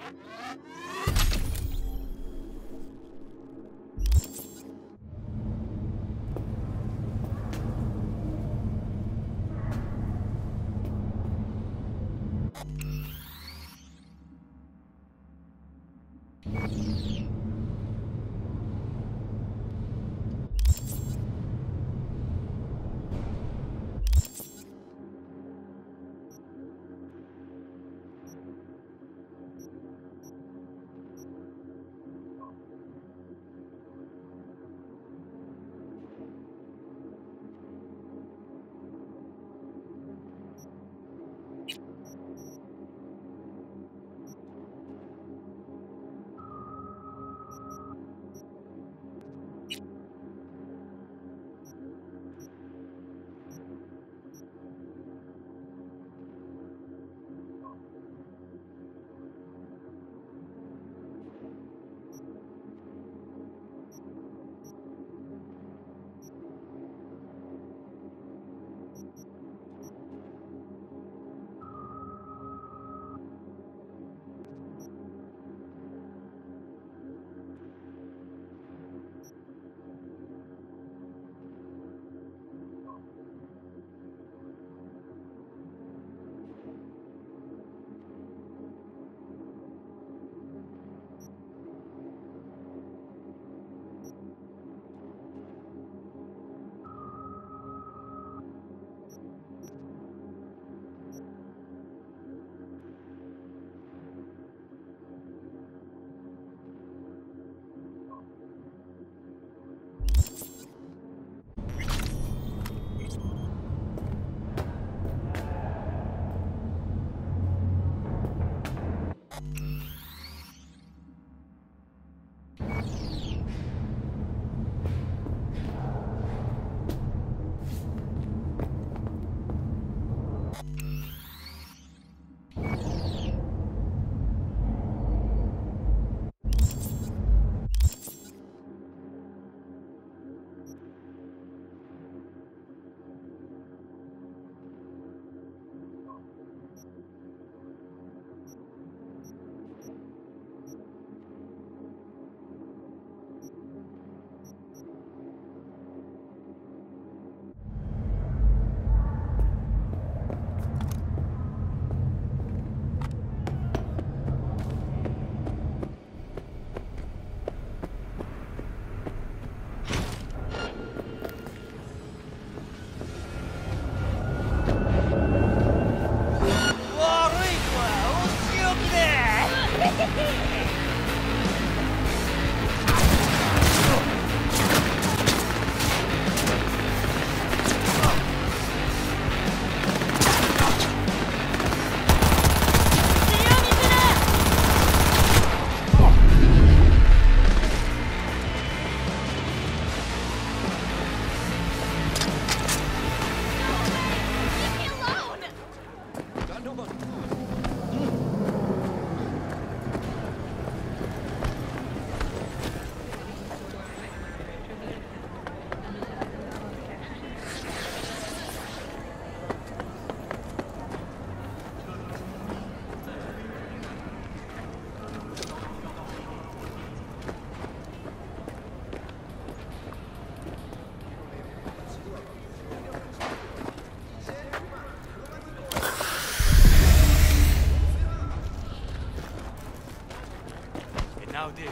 Now this.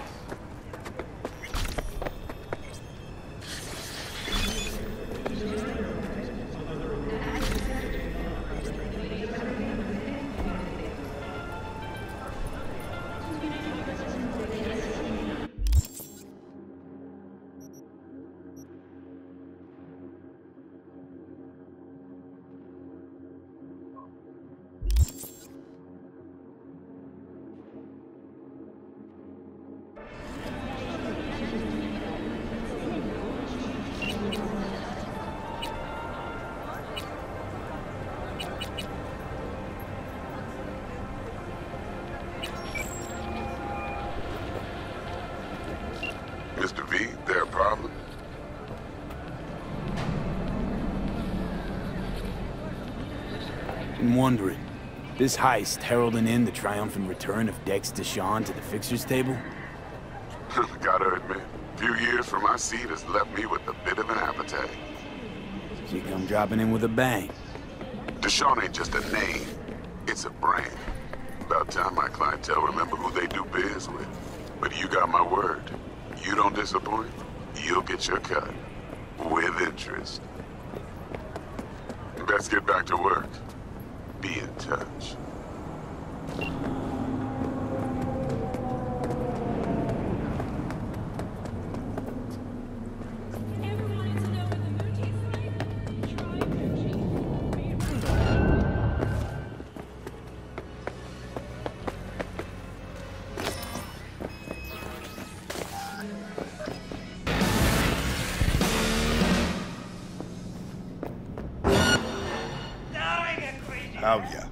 Mr. V, there a problem? I'm wondering, This heist heralding in the triumphant return of Dex Deshawn to the fixers table? Gotta admit, a few years from my seat has left me with a bit of an appetite. She come dropping in with a bang. Deshawn ain't just a name, it's a brand. About time my clientele remember who they do biz with. But you got my word. You don't disappoint, you'll get your cut. With interest. Best get back to work. Be in touch. How'ya?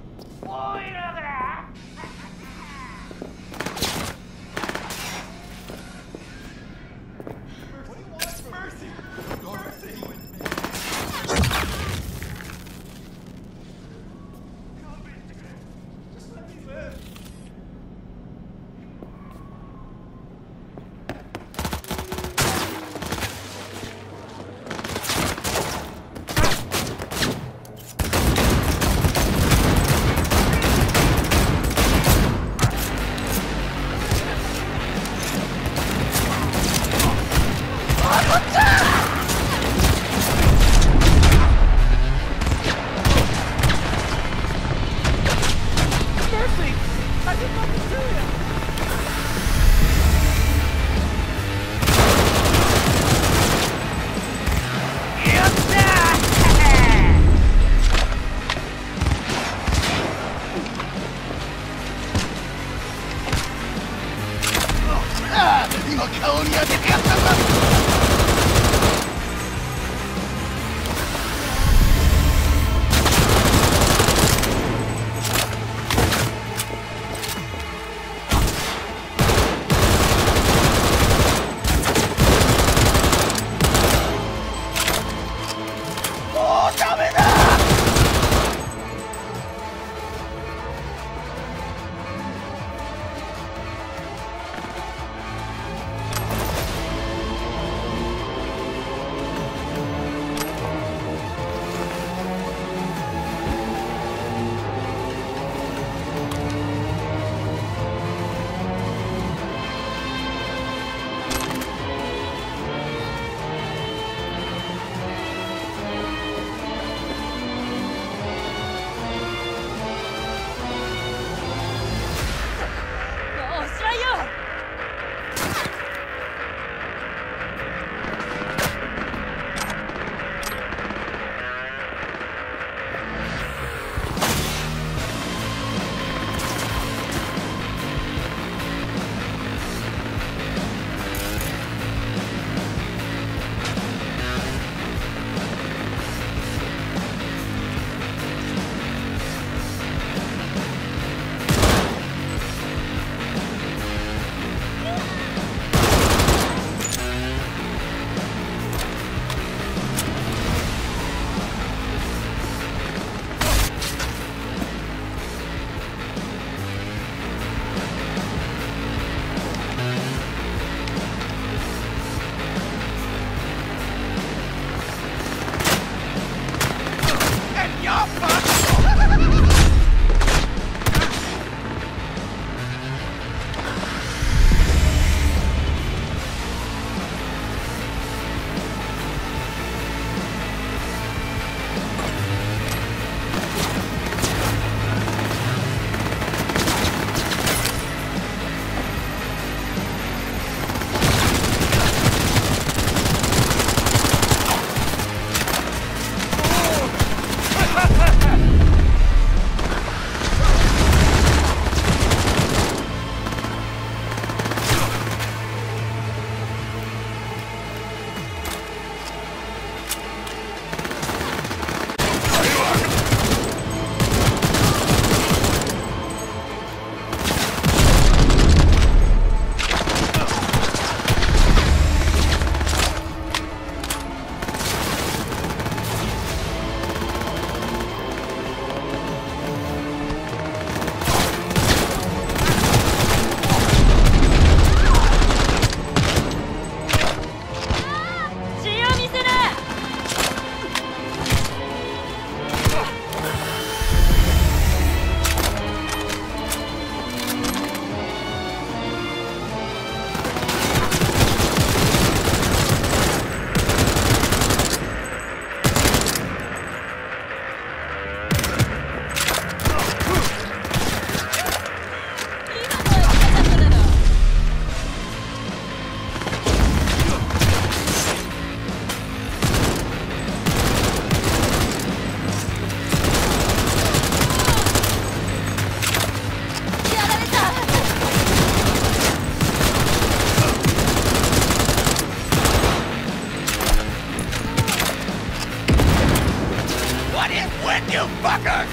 What is with you fuckers?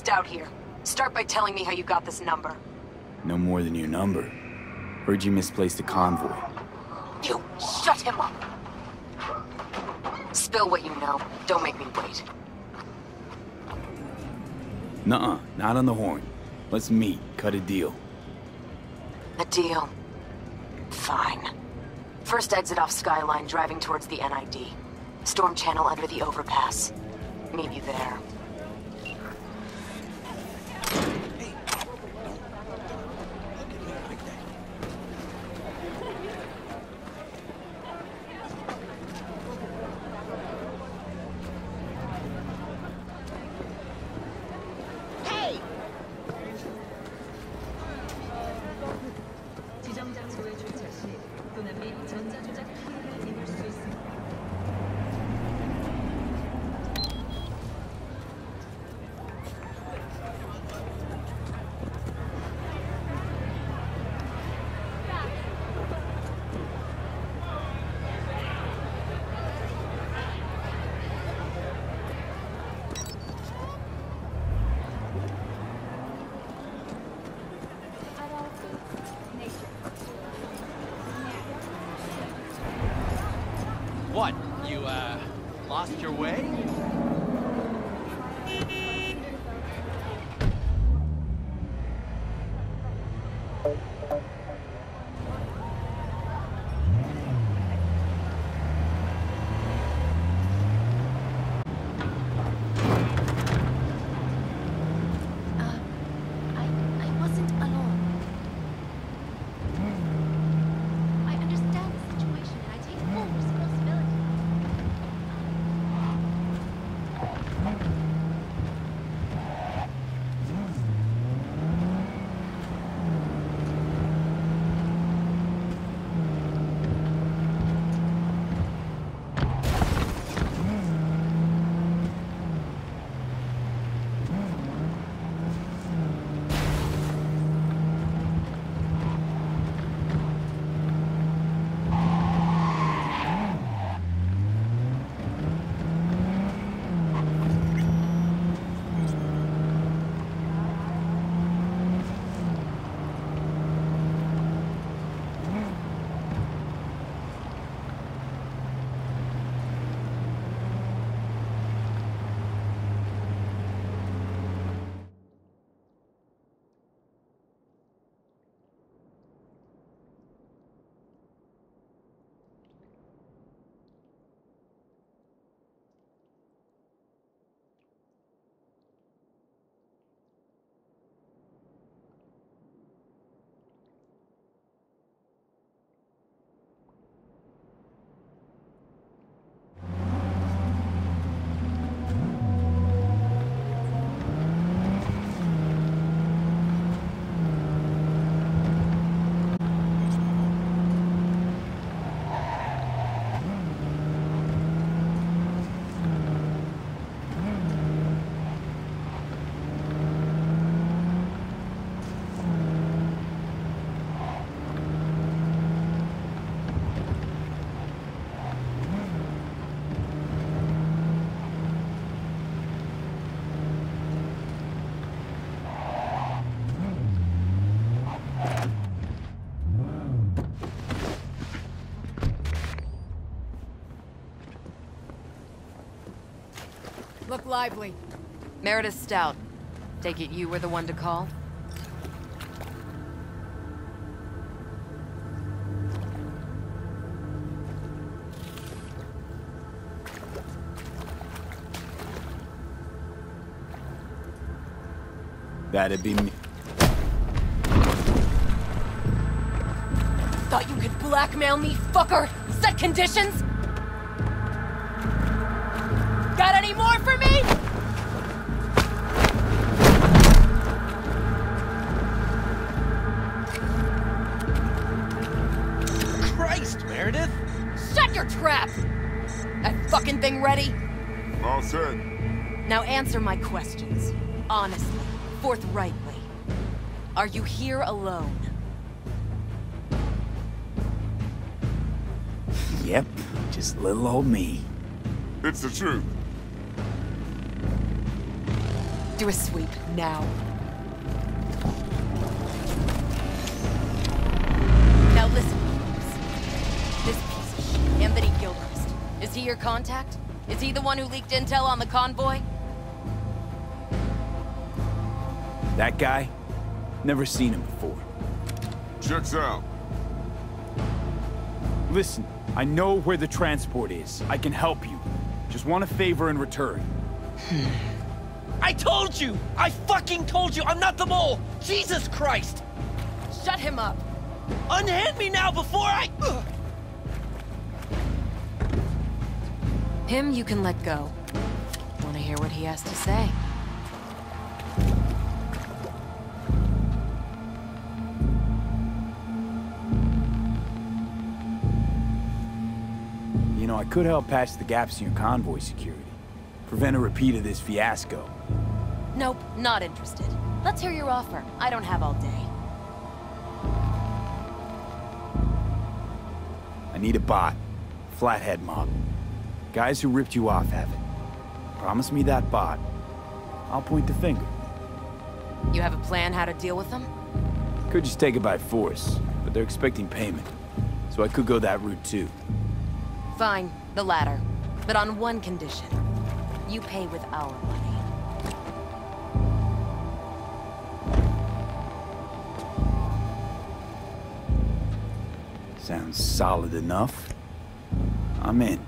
Stout here. Start by telling me how you got this number. No more than your number. Heard you misplaced a convoy. You shut him up! Spill what you know. Don't make me wait. Nuh-uh, not on the horn. Let's meet, cut a deal. A deal. Fine. First exit off Skyline, driving towards the NID. Storm channel under the overpass. Meet you there. 지정 장소에 주차 시 도난 및 전자조작 피해를 입을 수 있습니다. What? You, lost your way? I wasn't alone. I understand the situation and I take full responsibility. Look lively. Meredith Stout. Take it you were the one to call? That'd be me. Thought you could blackmail me, fucker? Set conditions? Got any more for me? Christ, Meredith! Shut your trap! That fucking thing ready? All set. Now answer my questions. Honestly, forthrightly. Are you here alone? Yep, just little old me. It's the truth. Do a sweep, now. Now listen, folks. This piece of shit, Anthony Gilchrist, is he your contact? Is he the one who leaked intel on the convoy? That guy? Never seen him before. Checks out. Listen, I know where the transport is. I can help you. Just want a favor in return. I told you! I fucking told you! I'm not the mole! Jesus Christ! Shut him up! Unhand me now before I... Him you can let go. Wanna hear what he has to say? You know, I could help patch the gaps in your convoy security. Prevent a repeat of this fiasco. Nope, not interested. Let's hear your offer. I don't have all day. I need a bot. Flathead mob. Guys who ripped you off have it. Promise me that bot. I'll point the finger. You have a plan how to deal with them? Could just take it by force, but they're expecting payment. So I could go that route too. Fine, the latter. But on one condition. You pay with our money. Sounds solid enough. I'm in.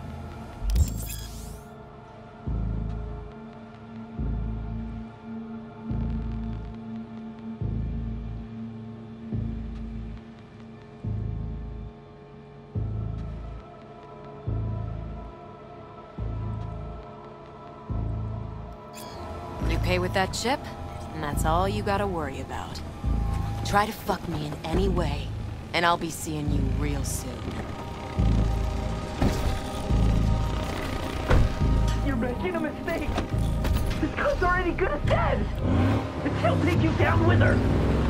You pay with that chip, and that's all you gotta worry about. Try to fuck me in any way, and I'll be seeing you real soon. You're making a mistake! This girl's already good as dead! And she'll take you down with her!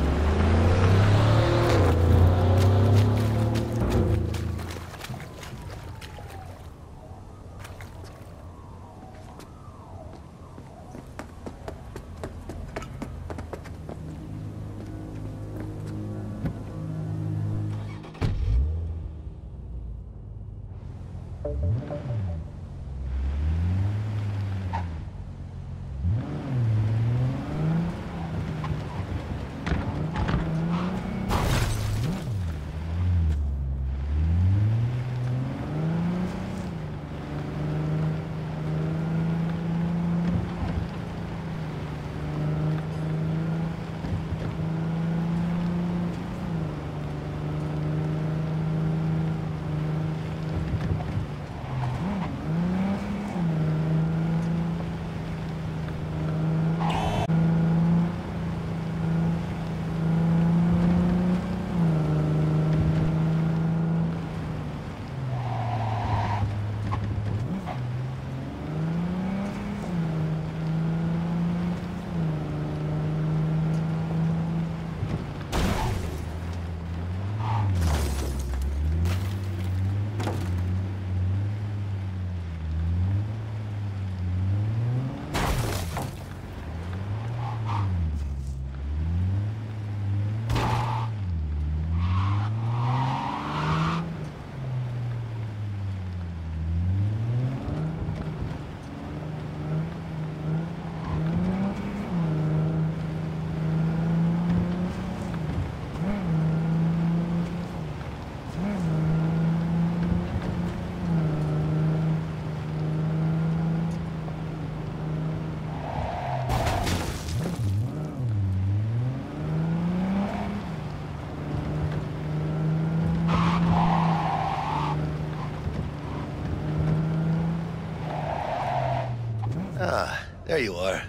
Ah, there you are.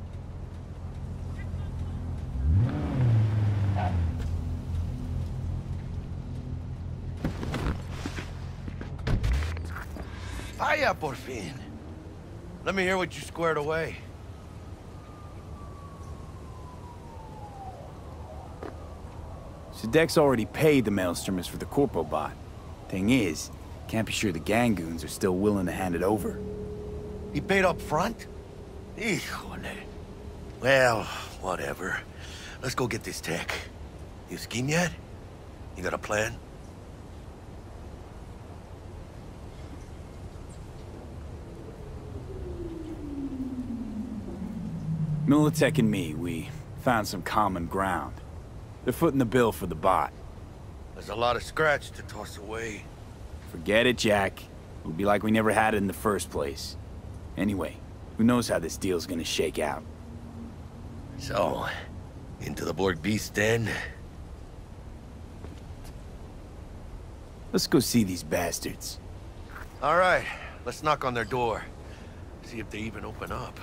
Vaya, por fin. Let me hear what you squared away. So Dex already paid the Maelstromers for the Corpo bot. Thing is, can't be sure the Gangoons are still willing to hand it over. He paid up front? Híjole. Well, whatever. Let's go get this tech. You scheme yet? You got a plan? Militech and me, we found some common ground. They're footing the bill for the bot. There's a lot of scratch to toss away. Forget it, Jack. It'll be like we never had it in the first place. Anyway, who knows how this deal's gonna shake out. So, into the Borg Beast den? Let's go see these bastards. All right, let's knock on their door. See if they even open up.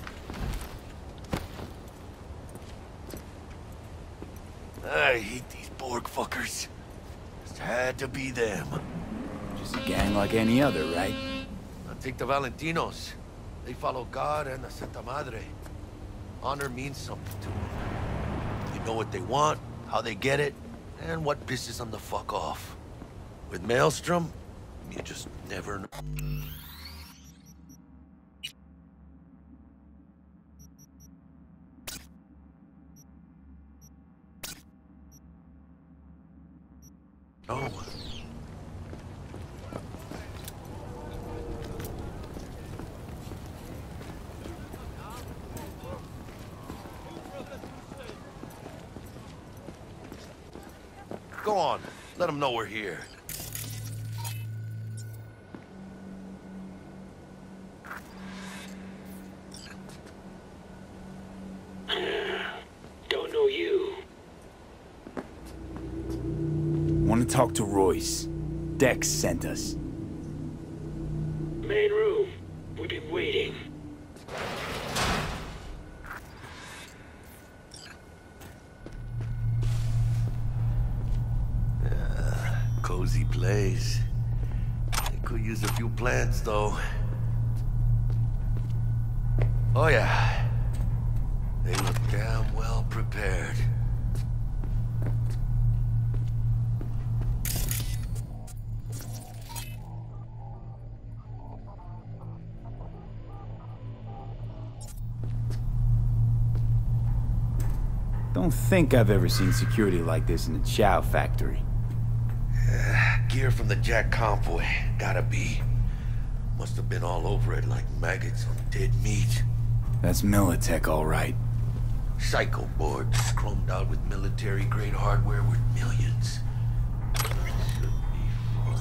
I hate these Borg fuckers. Just had to be them. Just a gang like any other, right? Now take the Valentinos. They follow God and the Santa Madre. Honor means something to them. You know what they want, how they get it, and what pisses them the fuck off. With Maelstrom, you just never know. Oh. Go on. Let them know we're here. Don't know you. Want to talk to Royce. Dex sent us. Main room. We've been waiting. Cozy place. They could use a few plants, though. Oh, yeah. They look damn well prepared. Don't think I've ever seen security like this in a Chow factory. Gear from the Jack convoy. Gotta be. Must have been all over it like maggots on dead meat. That's Militech, all right. Psycho boards chromed out with military-grade hardware worth millions. Should be fun.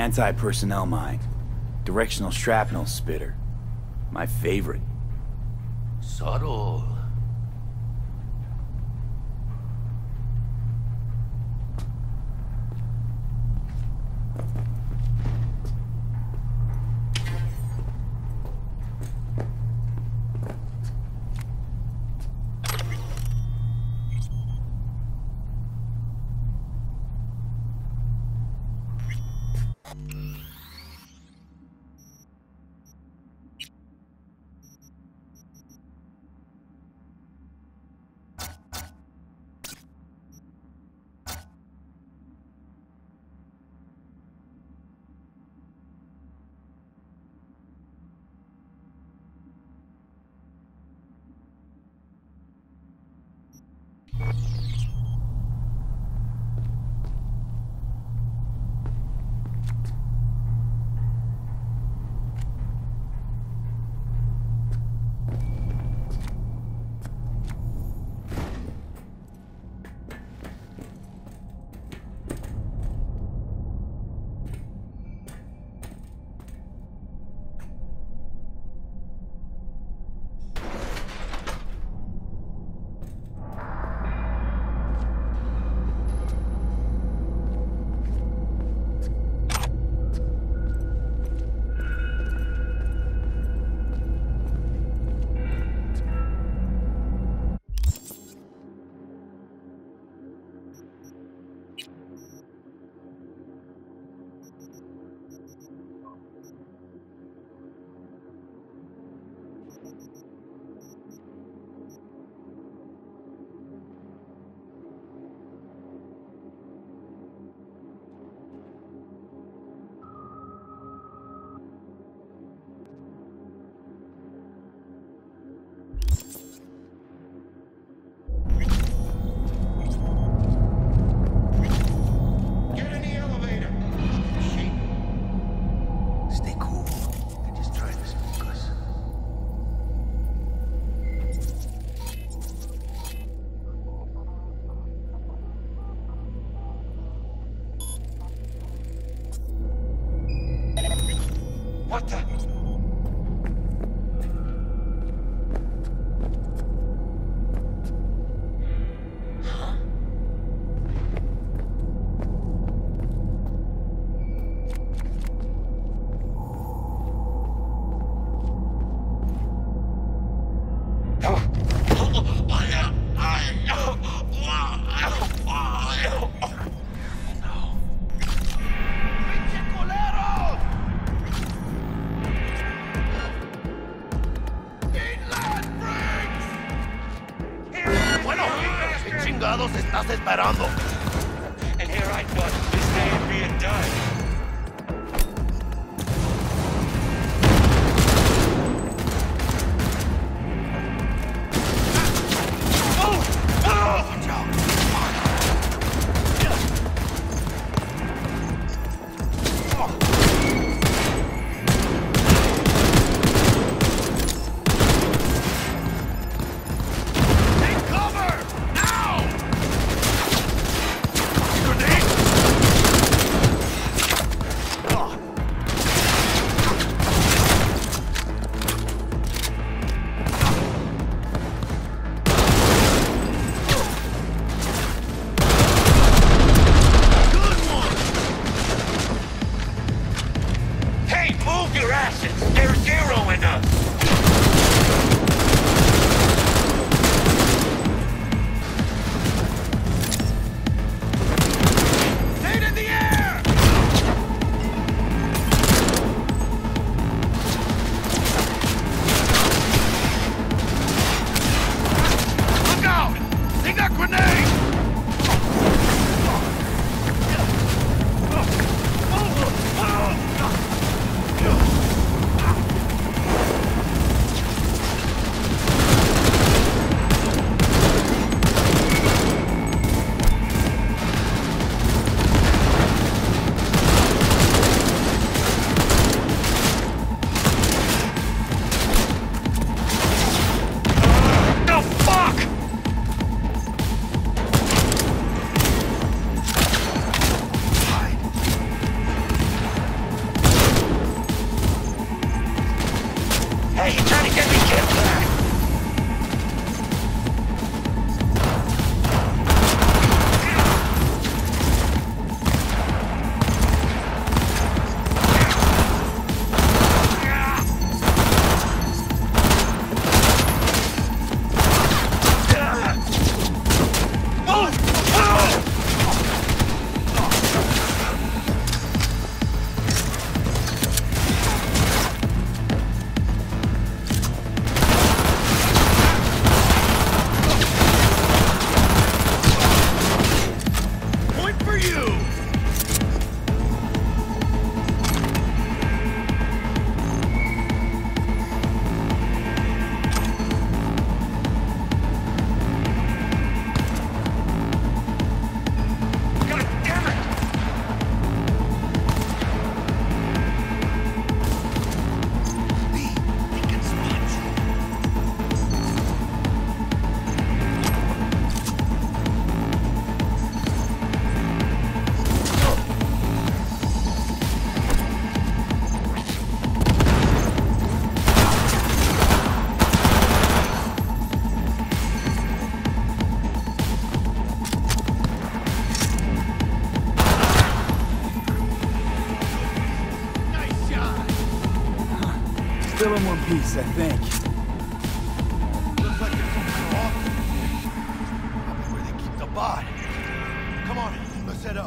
anti-personnel mine. Directional shrapnel spitter. My favorite. Subtle. What the? Huh? Chingados estás esperando? And here I thought this day would be a done. They're zeroing us! Nade in the air! Look out! They got grenades! Hey, you trying to get me killed? Still in one piece, I think. Looks like it's something off. Probably where they keep the bot. Come on, let's head up.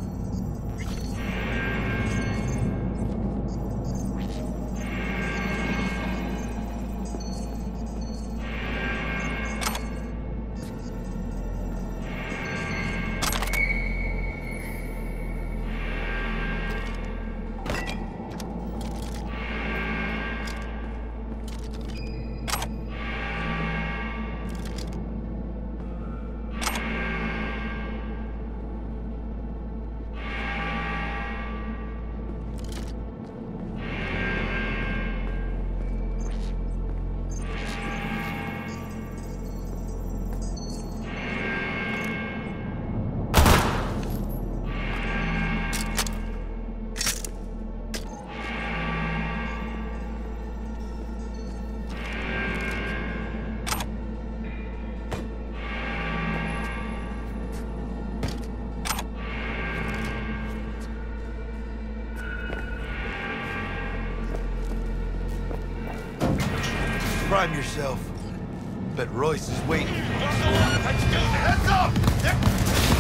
Prime yourself. Bet Royce is waiting. Let's do this. Heads up!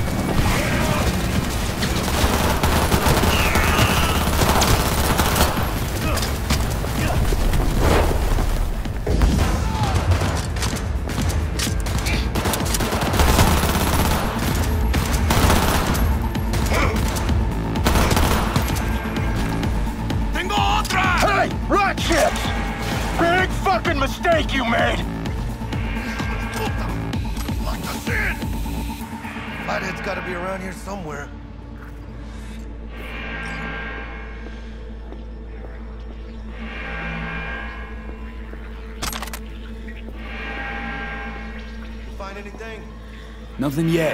Tengo otra! Hey! Rat chips! Big fucking mistake you made! Lock us in! Flathead's gotta be around here somewhere. You find anything? Nothing yet.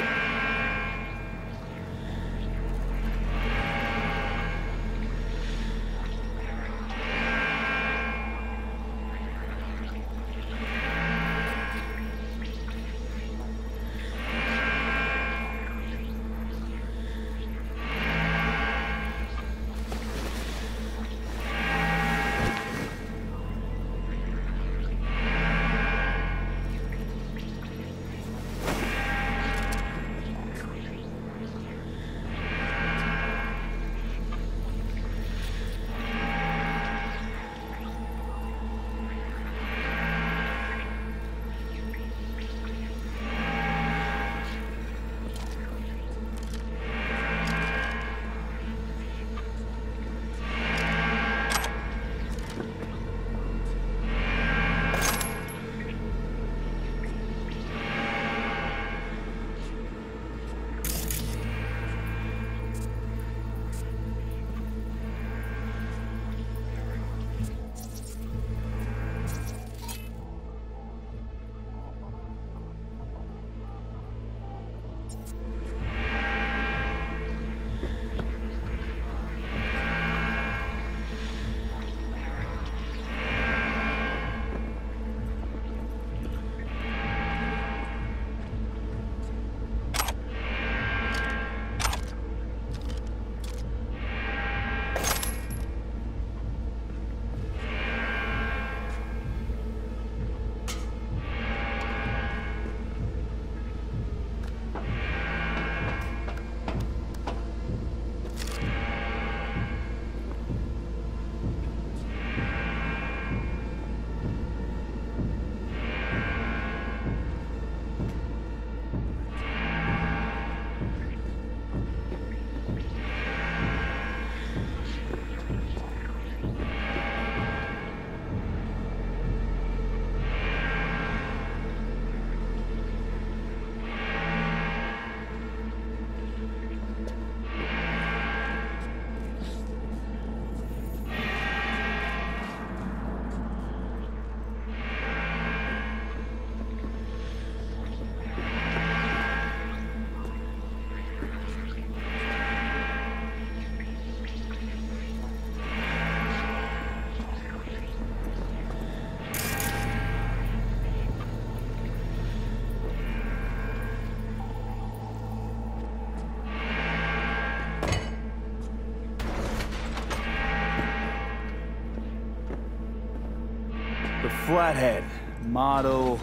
The Flathead, model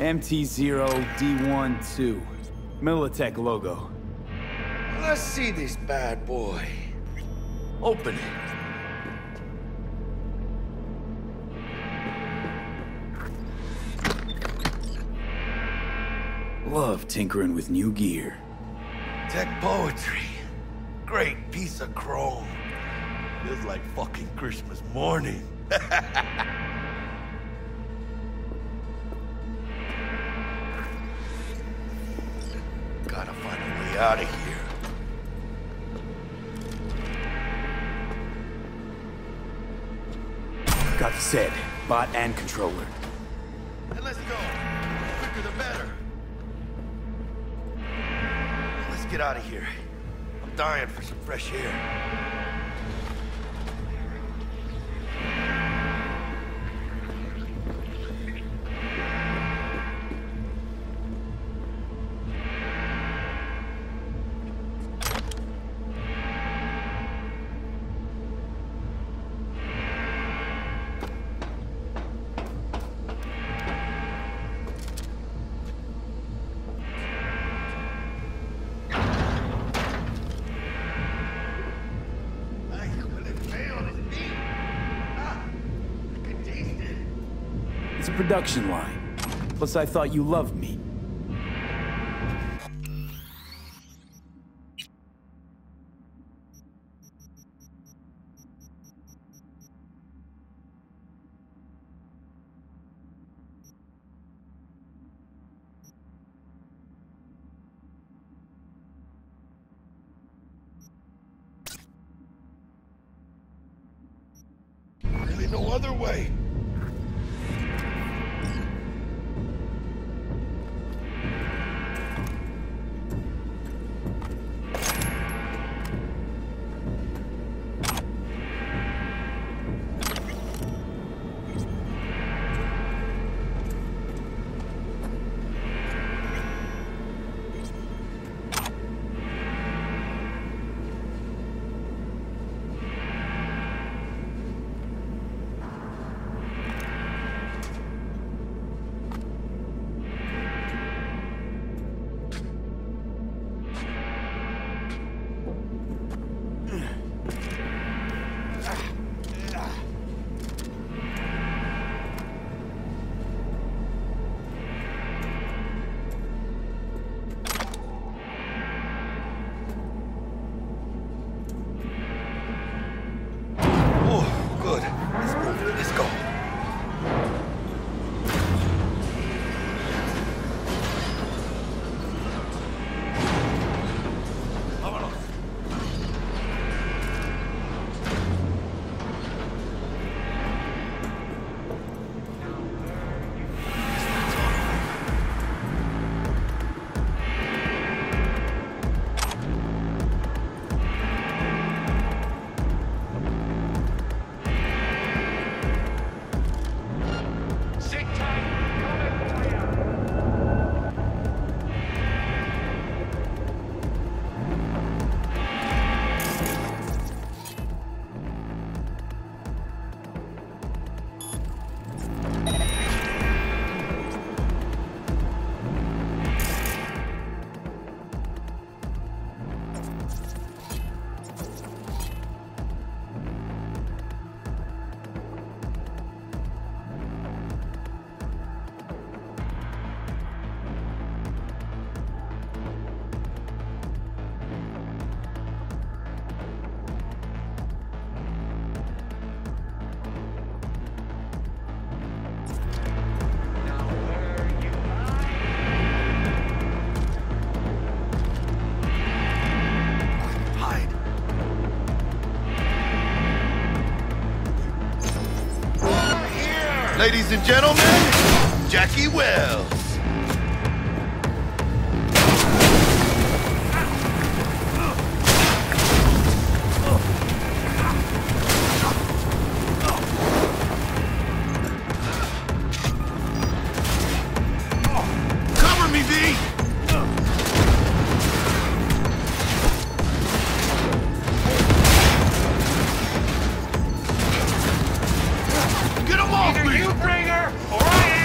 MT0D12. Militech logo. Let's see this bad boy. Open it. Love tinkering with new gear. Tech poetry. Great piece of chrome. Feels like fucking Christmas morning. Gotta find a way out of here. Got the set, bot and controller. And let's go. The quicker the better. Let's get out of here. I'm dying for some fresh air. It's a production line. Plus, I thought you loved me. Really no other way. Ladies and gentlemen, Jackie Wells. Cover me, V! Get him off me! You bring her or I